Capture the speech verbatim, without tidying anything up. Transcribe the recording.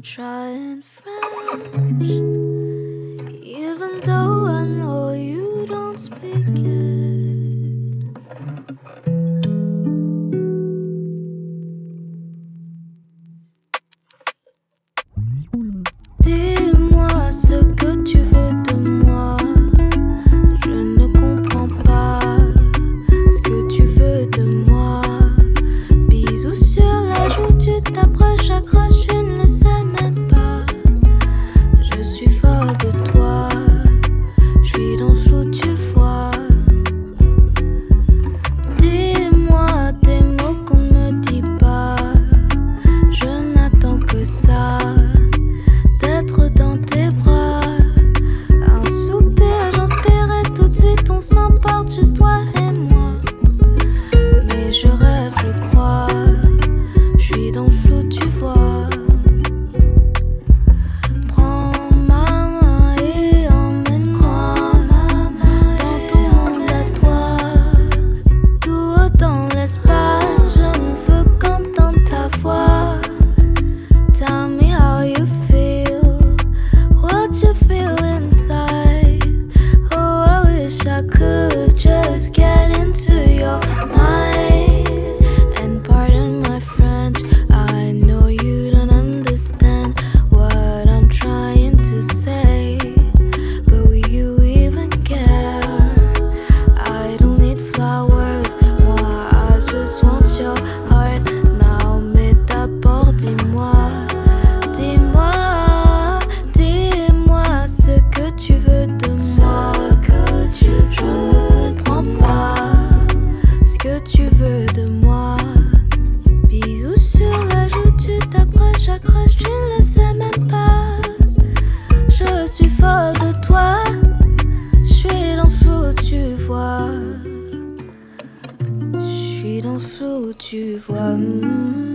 trying French, even though I know you don't speak it. Dis-moi ce que tu veux de moi. Je ne comprends pas ce que tu veux de moi. Bisous sur la joue, tu t'approches, j'accroche, je ne le sais même pas. Je suis folle de toi, je suis dans le flou, tu vois. Dis-moi des mots qu'on ne me dit pas. Je n'attends que ça, d'être dans tes bras. Un soupir, j'inspire et tout de suite on s'emporte, juste toi et moi. Mais je rêve, je crois, je suis dans le flou, tu vois. Prends ma main et emmène-moi dans ton monde à toi. Tout haut dans l'espace, je ne veux qu'entendre ta voix. Tell me how you feel, what you feel inside. Oh, I wish I could just get into your mind. And pardon my French, I know you don't understand what I'm trying to say, but will you even care? I don't need flowers, moi I just want your heart now. Mais d'abord dis-moi, dis-moi, dis-moi ce que tu veux de moi. Je ne comprends pas ce que tu veux de moi. Bisous sur la joue, tu t'approches, j'accroche, tu ne le sais même pas. Je suis folle de toi, je suis dans le flou, tu vois. Je suis dans le flou, tu vois. Mm.